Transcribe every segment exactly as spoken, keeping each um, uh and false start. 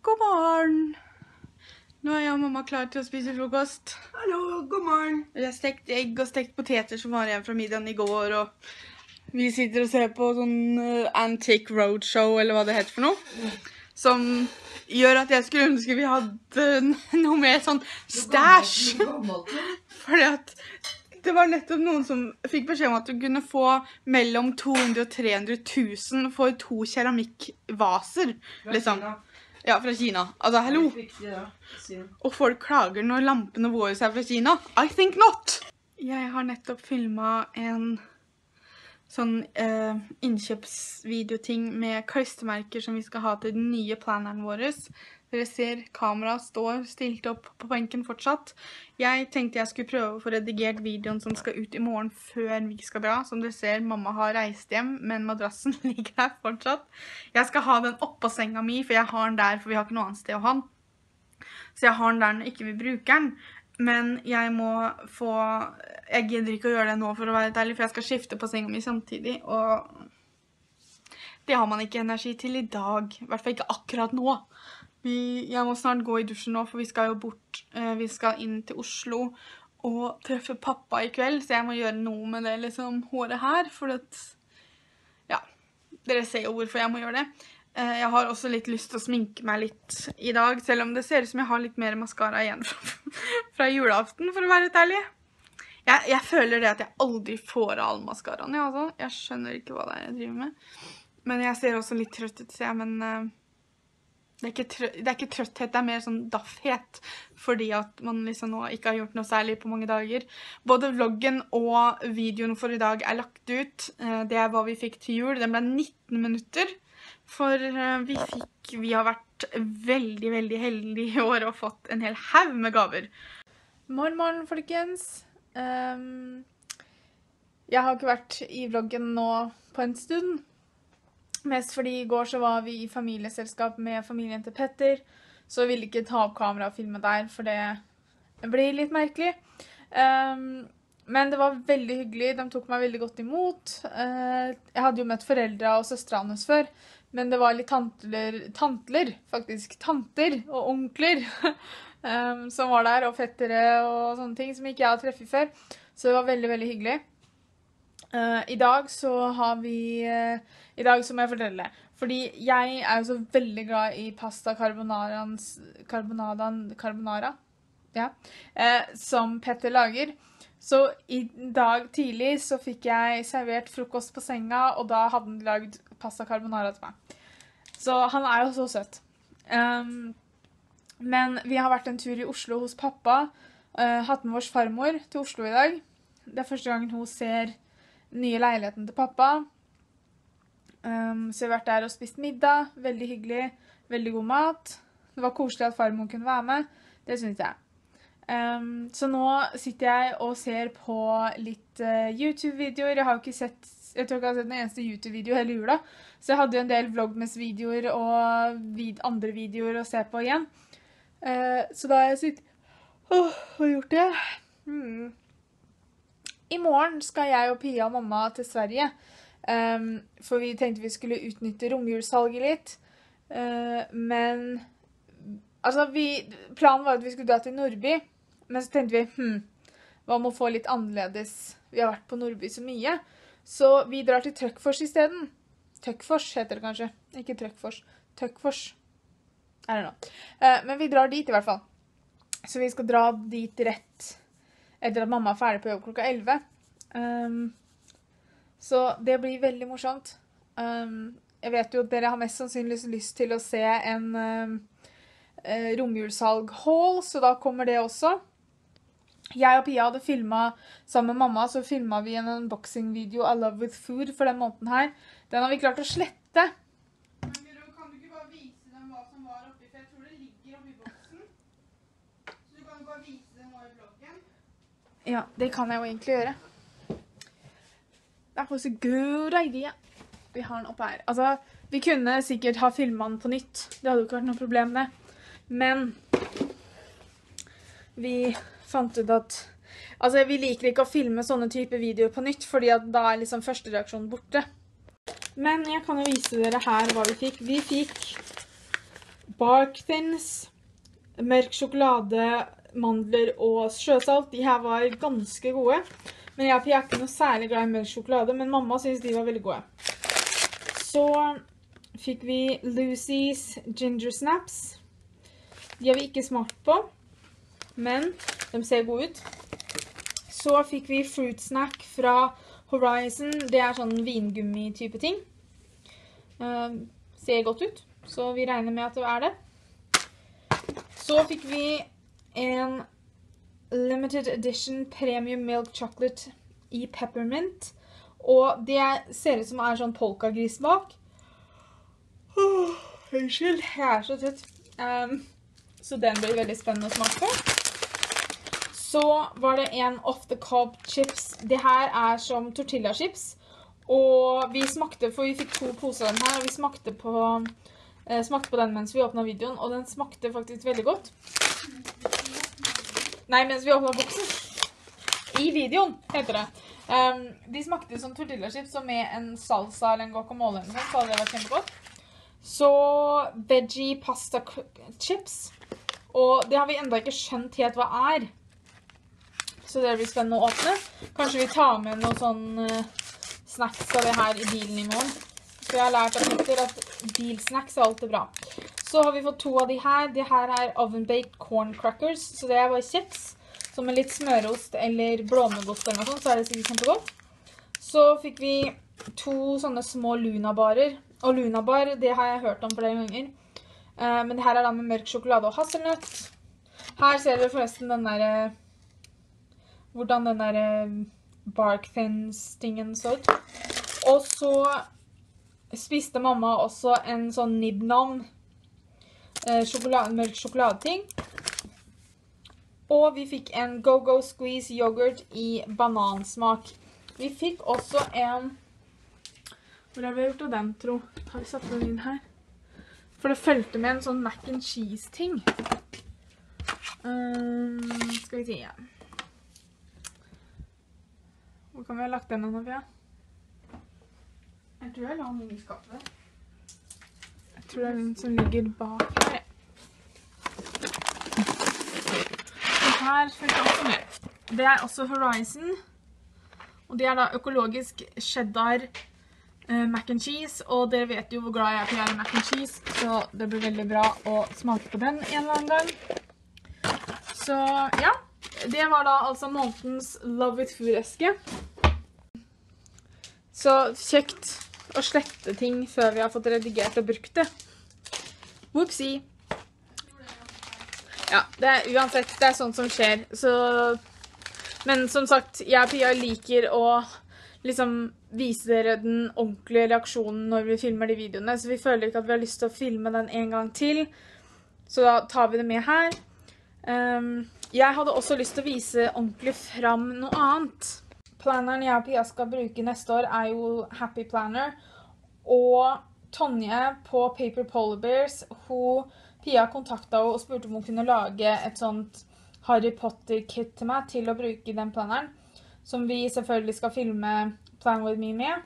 God morgen! Nå er jeg og mamma klar til å spise frokost. Hallo, god morgen! Jeg har stekt egg og stekt poteter som var igjen fra middagen i går, og vi sitter og ser på sånn uh, Antique Roadshow, eller hva det heter for noe, som gjør at jeg skulle ønske vi hadde noe mer sånn stash. Fordi at det var nettopp noen som fikk beskjed om at du kunne få mellom to hundre og tre hundre tusen for to keramikkvaser, liksom. Ja, fra Kina. Altså, hallo. Og folk klager når lampene våre er fra Kina. I think not! Jeg har nettopp filmet en sånn eh, innkjøpsvideoting med klistremerker som vi skal ha til den nye planneren vår. Dere ser kameraet står stilt opp på benken fortsatt. Jeg tenkte jeg skulle prøve å få redigert videoen som skal ut i morgen før vi skal dra. Som dere ser, mamma har reist hjem, men madrassen ligger der fortsatt. Jeg skal ha den oppå senga mi, for jeg har den der, for vi har ikke noe annet sted å ha den. Så jeg har den der når ikke vi bruker den. Men jeg må få... Jeg gidder ikke å gjøre det nå for å være ærlig, for jeg skal skifte på senga mi samtidig, og det har man ikke energi til i dag. I hvert fall ikke akkurat nå. Vi, jeg må snart gå i dusjen nå, for vi skal jo bort, eh, vi skal inn til Oslo og treffe pappa i kveld, så jeg må gjøre noe med det liksom, håret her, for at, ja, dere ser jo hvorfor jeg må gjøre det. Eh, jeg har også litt lyst til å sminke meg litt i dag, selv om det ser ut som jeg har litt mer mascara igjen fra, fra julaften, for å være litt ærlig. Jeg, jeg føler det at jeg aldri får all mascaraen, ja, altså. Jeg skjønner ikke hva det er jeg driver med. Men jeg ser også litt trøtt ut, ser jeg, men... Eh, Det er, ikke trø det er ikke trøtthet, det er mer sånn daffhet, fordi at man liksom nå ikke har gjort noe særlig på mange dager. Både vloggen og videoen for i dag er lagt ut. Det er hva vi fikk til jul. Den ble nitten minutter, for vi fikk, vi har vært veldig, veldig heldige i år og fått en hel haug med gaver. Morgen, morgen, folkens. Um, jeg har ikke vært i vloggen nå på en stund. Mest fordi i går så var vi i familieselskap med familien til Petter, så jeg ville ikke ta opp kamera og filme der, for det blir litt merkelig. Um, men det var veldig hyggelig, de tok meg veldig godt imot. Uh, jeg hadde jo møtt foreldre og søstre hans før, men det var litt tantler, tantler faktisk, tanter og onkler um, som var der, og fettere og sånne ting som ikke jeg har treffet før. Så det var veldig, veldig hyggelig. Uh, I dag så har vi, uh, i dag så må jeg fortelle, fordi jeg er jo så veldig glad i pasta carbonarans, carbonadan, carbonara, ja, uh, som Petter lager. Så i dag tidlig så fikk jeg servert frokost på senga, og da hadde han lagd pasta carbonara til meg. Så han er jo så søt. Um, men vi har vært en tur i Oslo hos pappa, uh, hatt med vår farmor til Oslo i dag. Det er første gangen hun ser nye leiligheten til pappa. Um, så jeg har vært der og spist middag. Veldig hyggelig. Veldig god mat. Det var koselig at farmor kunne være med. Det synes jeg. Um, så nå sitter jeg og ser på litt uh, YouTube-videoer. Jeg har ikke sett, jeg tror ikke jeg har sett den eneste YouTube-video hele jula. Så jeg hadde jo en del vlogmas-videoer og vid andre videoer å se på igjen. Uh, så da har jeg sittet... Åh, oh, hva har jeg gjort det? Hmm... I morgen skal jeg og Pia og mamma til Sverige, um, for vi tenkte vi skulle utnytte romjulssalget litt. Uh, men, altså, vi, planen var at vi skulle dra til Nordby, men så tenkte vi, hm, hva må få litt annerledes? Vi har vært på Nordby så mye, så vi drar til Trøkkfors i stedet. Trøkkfors heter det kanskje, ikke Trøkkfors. Trøkkfors, I don't know. Uh, men vi drar dit i hvert fall. Så vi skal dra dit rett etter at mamma er ferdig på jobb klokka elleve. Um, så det blir veldig morsomt. Um, jeg vet jo at dere har mest sannsynlig lyst til å se en um, uh, romjulssalg-haul, så da kommer det også. Jeg og Pia hadde filmet, sammen med mamma, så filmet vi en unboxing-video I Love With Food for den måneden her. Den har vi klart å slette. Men kan du ikke bare vise dem hva som var oppi, for jeg tror det ligger oppi boksen. Så du kan bare vise dem nå I vloggen. Ja, det kan jeg jo egentlig gjøre. That was a good idea. Vi har den oppe her. Altså, vi kunne sikkert ha filmet den på nytt. Det hadde jo ikke vært noe problem med. Men vi fant ut at... Altså, vi liker ikke å filme sånne type videoer på nytt, fordi at da er liksom første reaksjon borte. Men jeg kan jo vise dere her hva vi fikk. Vi fikk Bark Thins, mørk sjokolade, mandler og sjøsalt. De her var ganske gode. Men jeg er ikke noe særlig glad i mørk sjokolade, men mamma synes de var veldig gode. Så fikk vi Lucy's Ginger Snaps. De har vi ikke smakt på, men de ser gode ut. Så fikk vi Fruit Snack fra Horizon. Det er sånn vingummi-type ting. Uh, ser godt ut, så vi regner med at det er det. Så fikk vi en Limited Edition Premium Milk Chocolate i Peppermint. Og det ser ut som er sånn polkagris bak. Åh, unnskyld, jeg er så tøtt. Um, så den blir veldig spennende å smake på. Så var det en Off the Cob chips. Det her er som tortilla chips. Og vi smakte, for vi fikk to poser av den her, og vi smakte på, eh, smakte på den mens vi åpnet videoen, og den smakte faktisk veldig godt. Nei, mens vi åpnet boksen. I videoen, heter det. Um, de smakte som tortillachips, og med en salsa eller en guacamole, så det var kjempegodt. Så veggie pasta chips. Og det har vi enda ikke skjønt helt hva er. Så det blir spennende å åpne. Kanskje vi tar med noen sånn uh, snacks av det her i bilen i morgen. Så jeg har lært av Peter at bilsnacks er alltid bra. Så har vi fått to av de her. De her er oven-baked corn crackers, så det er bare kjeks. Så med litt smørost eller blåmuggost eller noe sånt, så er det sikkert kjempegodt. Så fikk vi to sånne små Luna-barer. Og Luna-bar, det har jeg hørt om flere ganger. Uh, men det her er da med mørk sjokolade og hasselnøtt. Her ser dere forresten den der... Hvordan den der Bark Thins-tingen så ut. Og så spiste mamma også en sånn Nib-Nom. Sjokolade, mørk sjokoladeting. Og vi fikk en Go-Go Squeeze yoghurt i banansmak. Vi fikk også en... Hvor har vi gjort av den, tro? Har vi satt den inn her? For det følte med en sånn mac and cheese ting. Um, skal vi se igjen. Hvor kan vi ha lagt den nå, Fia? Jeg tror jeg la den i skapet. Jeg tror det er den som ligger bak her. Den her fikk jeg også med. Det er også Horizon. Og det er da økologisk cheddar eh, mac and cheese. Og dere vet jo hvor glad jeg er til å gjøre mac and cheese. Så det blir veldig bra å smake på den en eller annen gang. Så ja, det var da altså månedens Love with Food-eske. Så kjekt å slette ting før vi har fått redigert og brukt det. Whoopsie. Ja, det er uansett, det er sånt som skjer. Så, men som sagt, jeg og Pia liker å liksom vise dere den ordentlige reaksjonen når vi filmer de videoene. Så vi føler ikke at vi har lyst til å filme den en gang til. Så da tar vi det med her. Um, jeg hadde også lyst til å vise ordentlig fram noe annet. Planneren jeg og Pia skal bruke neste år er jo Happy Planner. Og Tonje på Paper Polar Bears, hun, Pia kontaktet henne og spurte om hun kunne lage et sånt Harry Potter-kit til meg til å bruke den planneren, som vi selvfølgelig skal filme Plan With Me med.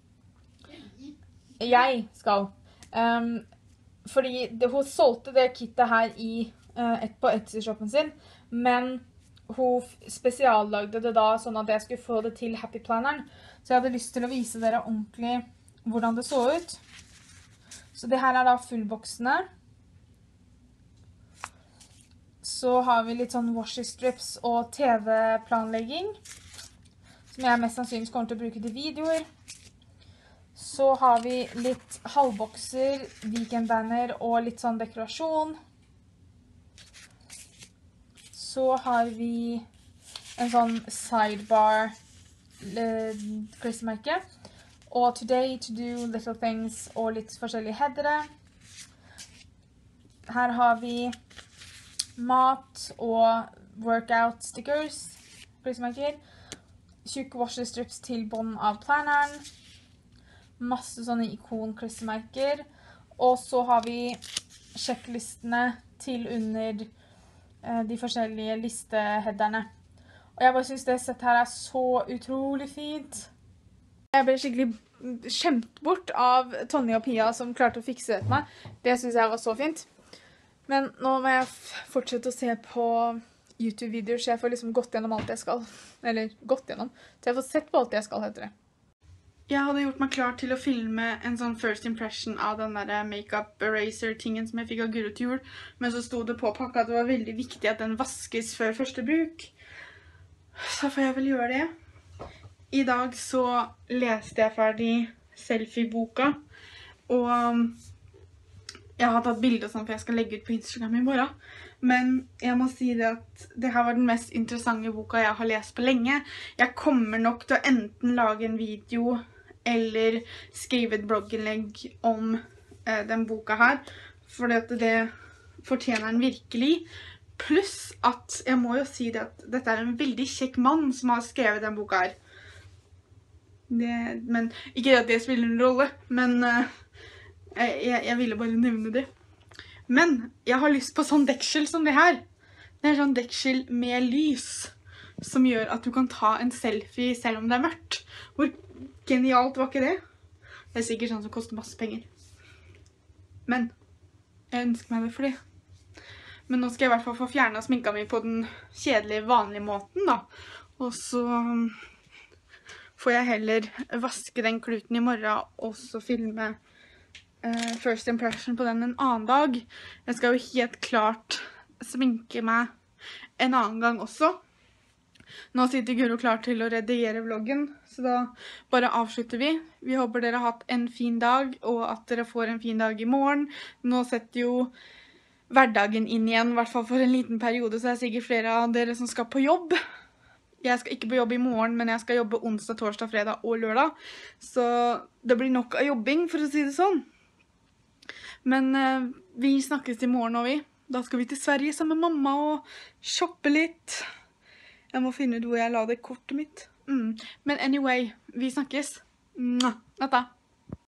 Jeg skal. Um, fordi det, hun solgte det kittet her i, uh, et, på Etsy-shoppen sin, men hun spesiallagde det da sånn at jeg skulle få det til Happy Planneren. Så jeg hadde lyst til å vise dere ordentlig hvordan det så ut. Så det her er da fullboksene. Så har vi litt sånn washi strips og T V-planlegging, som jeg mest sannsynlig kommer til å bruke til videoer. Så har vi litt halvbokser, weekendbanner og litt sånn dekorasjon. Så har vi en sånn sidebar klistremerke. Og Today to Do Little Things og litt forskjellige headere. Her har vi mat og workout stickers, klistremerker. Tjukk washi strips til bånd av planneren. Masse sånne ikon-klistremerker. Og så har vi sjekklistene til under de forskjellige listeheaderne. Og jeg bare synes det settet her er så utrolig fint. Jeg ble skikkelig skjemt bort av Tonje og Pia som klarte å fikse det til meg. Det synes jeg var så fint. Men nå må jeg fortsette å se på YouTube-videoer, så jeg får liksom gått gjennom alt jeg skal. Eller gått gjennom. Så jeg får sett på alt jeg skal, heter det. Jeg hadde gjort meg klar til å filme en sånn first impression av den der make-up eraser-tingen som jeg fikk av Guro til jul. Men så sto det på pakka at det var veldig viktig at den vaskes før første bruk. Så får jeg vel gjøre det. I dag så leste jeg ferdig selfie-boka. Og jeg har tatt bilder og sånn, for jeg skal legge ut på Instagram i morgen. Men jeg må si det at det her var den mest interessante boka jeg har lest på lenge. Jeg kommer nok til å enten lage en video eller skrive et blogginnlegg om eh, den boka her. For det fortjener den virkelig. Pluss at jeg må jo si det at dette er en veldig kjekk mann som har skrevet den boka her. Det, men ikke at det spiller en rolle, men eh, jeg, jeg ville bare nevne det. Men jeg har lyst på sånn deksel som det her. Det er sånn deksel med lys, som gjør at du kan ta en selfie selv om det er mørkt. Hvor genialt var ikke det? Det er sikkert sånn som koster masse penger. Men jeg ønsker meg det for det. Men nå skal jeg i hvert fall få fjernet sminka mi på den kjedelige, vanlige måten da. Og så får jeg heller vaske den kluten i morgen, og så filme Uh, first impression på den en annen dag. Jeg skal jo helt klart sminke meg en annen gang også. Nå sitter Guro klar til å redigere vloggen, så da bare avslutter vi. Vi håper dere har hatt en fin dag, og at dere får en fin dag i morgen. Nå setter jo hverdagen inn igjen, i hvert fall for en liten periode, så det er sikkert flere av dere som skal på jobb. Jeg skal ikke på jobb i morgen, men jeg skal jobbe onsdag, torsdag, fredag og lørdag. Så det blir nok av jobbing, for å si det sånn. Men eh, vi snakkes i morgen og vi. Da skal vi til Sverige sammen med mamma og shoppe litt. Jeg må finne ut hvor jeg la det kortet mitt. Mm. Men anyway, vi snakkes. Natta.